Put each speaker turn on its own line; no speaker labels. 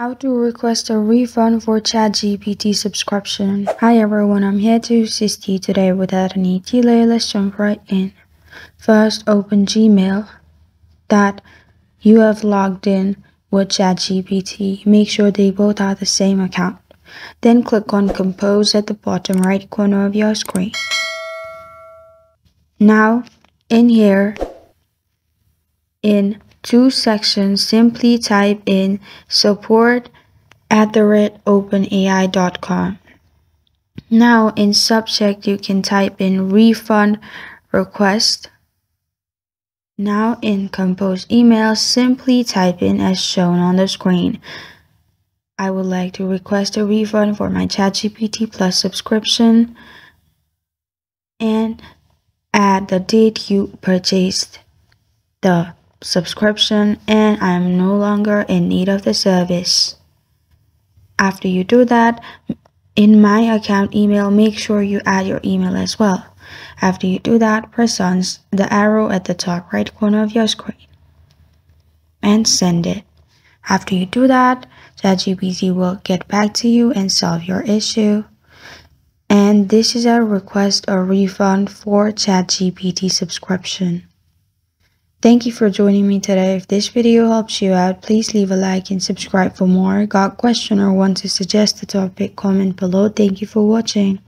How to request a refund for ChatGPT subscription. Hi everyone, I'm here to assist you today without any delay. Let's jump right in. First, open Gmail that you have logged in with ChatGPT. Make sure they both are the same account. Then click on Compose at the bottom right corner of your screen. Now, in here, in two sections, simply type in support@openai.com. Now in subject, you can type in refund request. Now in compose email, simply type in as shown on the screen. I would like to request a refund for my ChatGPT Plus subscription and add the date you purchased the subscription and I am no longer in need of the service. After you do that, in my account email, make sure you add your email as well. After you do that, press on the arrow at the top right corner of your screen and send it. After you do that, ChatGPT will get back to you and solve your issue. And this is a request or refund for ChatGPT subscription. Thank you for joining me today. If this video helps you out, please leave a like and subscribe for more. Got a question or want to suggest a topic, comment below. Thank you for watching.